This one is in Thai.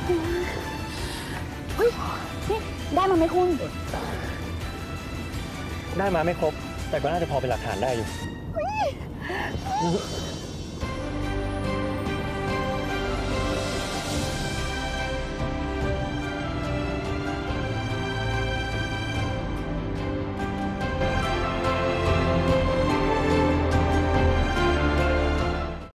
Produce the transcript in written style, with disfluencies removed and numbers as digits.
เฮ้ยนี่ได้มาไหมคุณได้มาไม่ครบ แต่ก็น่าจะพอเป็นหลักฐานได้อยู่